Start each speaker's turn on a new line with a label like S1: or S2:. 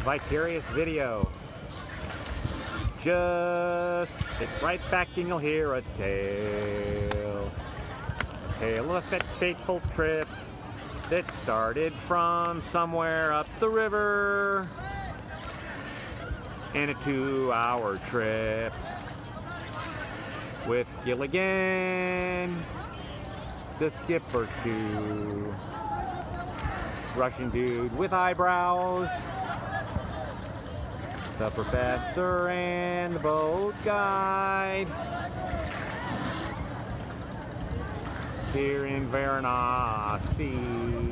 S1: vicarious video. Just sit right back and you'll hear a tale. A tale of a fateful trip that started from somewhere up the river. And a 2-hour trip with Gilligan, the skipper too. Russian dude with eyebrows, the professor and the boat guide. Here in Varanasi.